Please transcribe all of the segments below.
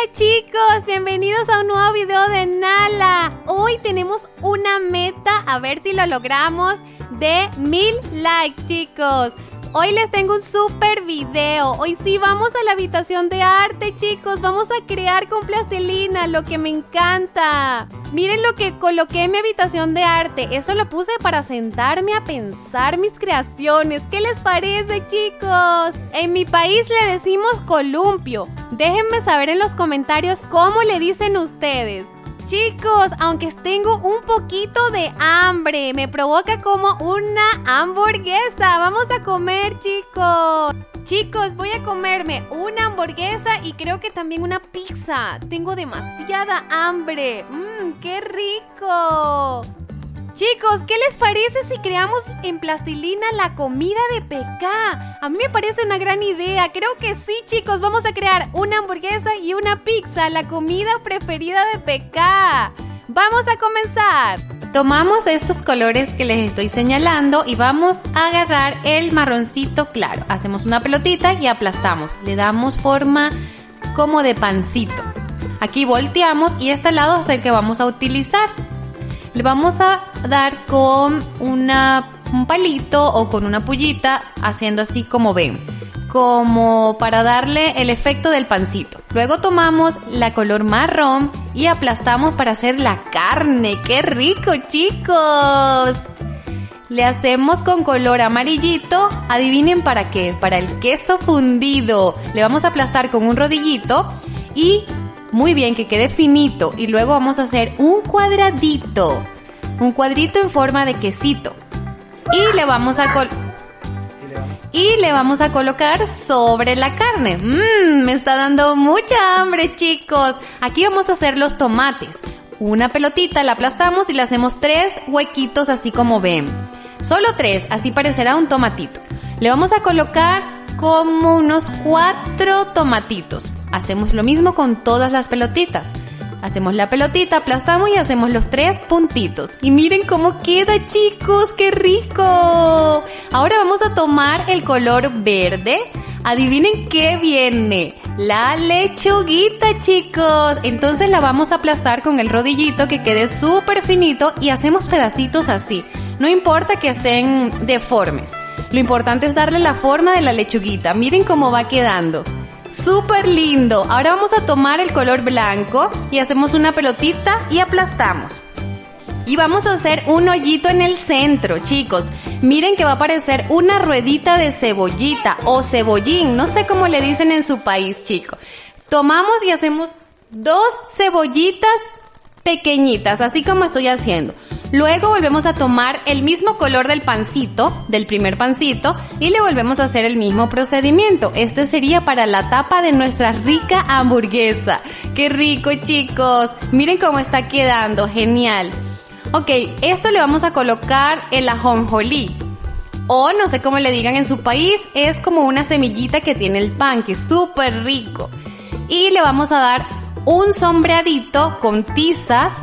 Hola chicos, bienvenidos a un nuevo video de Nala. Hoy tenemos una meta, a ver si lo logramos, de 1000 likes chicos. Hoy les tengo un súper video. Hoy sí vamos a la habitación de arte chicos. Vamos a crear con plastilina, lo que me encanta. Miren lo que coloqué en mi habitación de arte. Eso lo puse para sentarme a pensar mis creaciones. ¿Qué les parece chicos? En mi país le decimos columpio. Déjenme saber en los comentarios cómo le dicen ustedes. Chicos, aunque tengo un poquito de hambre, me provoca como una hamburguesa. Vamos a comer, chicos. Chicos, voy a comerme una hamburguesa y creo que también una pizza. Tengo demasiada hambre. ¡Qué rico! Chicos, ¿qué les parece si creamos en plastilina la comida de PK? A mí me parece una gran idea. Creo que sí, chicos. Vamos a crear una hamburguesa y una pizza, la comida preferida de PK. ¡Vamos a comenzar! Tomamos estos colores que les estoy señalando y vamos a agarrar el marroncito claro. Hacemos una pelotita y aplastamos. Le damos forma como de pancito. Aquí volteamos y este lado es el que vamos a utilizar. Le vamos a dar con un palito o con una pullita, haciendo así como ven, como para darle el efecto del pancito. Luego tomamos la color marrón y aplastamos para hacer la carne. ¡Qué rico, chicos! Le hacemos con color amarillito. Adivinen para qué, para el queso fundido. Le vamos a aplastar con un rodillito y muy bien, que quede finito. Y luego vamos a hacer un cuadradito en forma de quesito. Y le vamos a colocar sobre la carne. Me está dando mucha hambre, chicos. Aquí vamos a hacer los tomates. Una pelotita, la aplastamos y le hacemos 3 huequitos así como ven. Solo 3, así parecerá un tomatito. Le vamos a colocar como unos 4 tomatitos. Hacemos lo mismo con todas las pelotitas. Hacemos la pelotita, aplastamos y hacemos los 3 puntitos. Y miren cómo queda, chicos, ¡qué rico! Ahora vamos a tomar el color verde. Adivinen qué viene. La lechuguita, chicos. Entonces la vamos a aplastar con el rodillito que quede súper finito y hacemos pedacitos así. No importa que estén deformes. Lo importante es darle la forma de la lechuguita. Miren cómo va quedando. ¡Súper lindo! Ahora vamos a tomar el color blanco y hacemos una pelotita y aplastamos. Y vamos a hacer un hoyito en el centro, chicos. Miren que va a aparecer una ruedita de cebollita o cebollín. No sé cómo le dicen en su país, chicos. Tomamos y hacemos 2 cebollitas pequeñitas, así como estoy haciendo. Luego volvemos a tomar el mismo color del pancito, del primer pancito, y le volvemos a hacer el mismo procedimiento. Este sería para la tapa de nuestra rica hamburguesa. ¡Qué rico, chicos! Miren cómo está quedando, genial. Ok, esto le vamos a colocar el ajonjolí. O no sé cómo le digan en su país, es como una semillita que tiene el pan, que es súper rico. Y le vamos a dar un sombreadito con tizas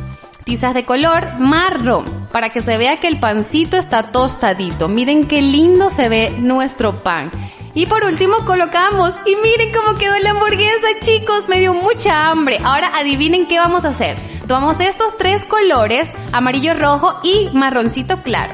de color marrón, para que se vea que el pancito está tostadito. Miren qué lindo se ve nuestro pan. Y por último colocamos, y miren cómo quedó la hamburguesa, chicos, me dio mucha hambre. Ahora adivinen qué vamos a hacer. Tomamos estos 3 colores, amarillo, rojo y marroncito claro,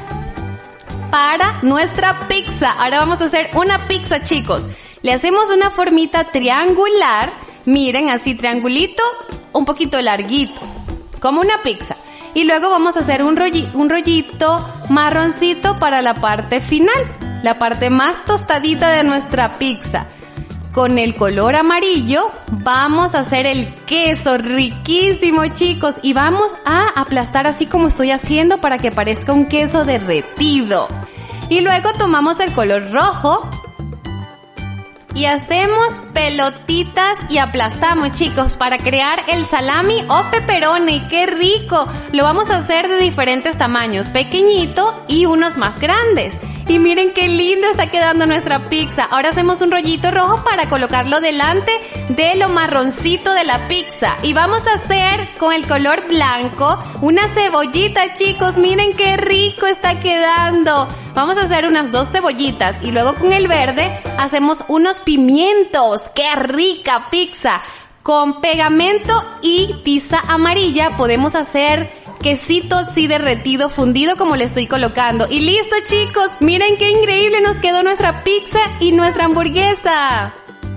para nuestra pizza. Ahora vamos a hacer una pizza, chicos. Le hacemos una formita triangular, miren, así triangulito, un poquito larguito, como una pizza. Y luego vamos a hacer un rollito marroncito para la parte final, la parte más tostadita de nuestra pizza. Con el color amarillo vamos a hacer el queso riquísimo, chicos. Y vamos a aplastar así como estoy haciendo para que parezca un queso derretido. Y luego tomamos el color rojo y hacemos pelotitas y aplastamos, chicos, para crear el salami o pepperoni. ¡Qué rico! Lo vamos a hacer de diferentes tamaños, pequeñito y unos más grandes. Y miren qué lindo está quedando nuestra pizza. Ahora hacemos un rollito rojo para colocarlo delante de lo marroncito de la pizza. Y vamos a hacer con el color blanco una cebollita, chicos. Miren qué rico está quedando. Vamos a hacer unas 2 cebollitas y luego con el verde hacemos unos pimientos. ¡Qué rica pizza! Con pegamento y tiza amarilla podemos hacer quesito así derretido, fundido como le estoy colocando. Y listo, chicos, miren qué increíble nos quedó nuestra pizza y nuestra hamburguesa.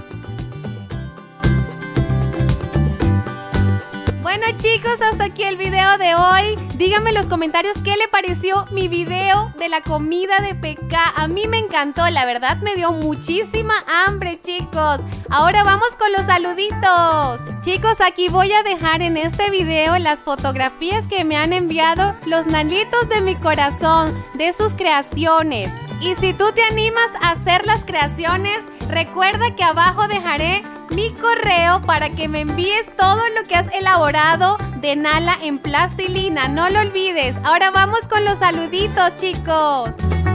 Bueno, chicos, hasta aquí el video de hoy. Díganme en los comentarios qué le pareció mi video de la comida de PK. A mí me encantó, la verdad me dio muchísima hambre, chicos. Ahora vamos con los saluditos. Chicos, aquí voy a dejar en este video las fotografías que me han enviado los nanitos de mi corazón, de sus creaciones. Y si tú te animas a hacer las creaciones, recuerda que abajo dejaré mi correo para que me envíes todo lo que has elaborado de Nala en plastilina. No lo olvides. Ahora vamos con los saluditos, chicos.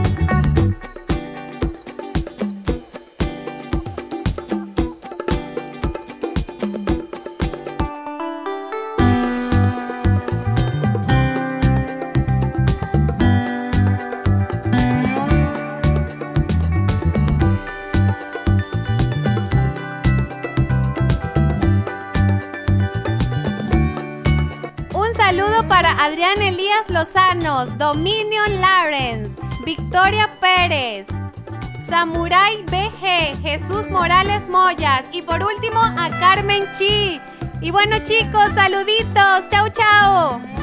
Saludo para Adrián Elías Lozanos, Dominion Lawrence, Victoria Pérez, Samurai BG, Jesús Morales Moyas y por último a Carmen Chi. Y bueno, chicos, saluditos, chao chao.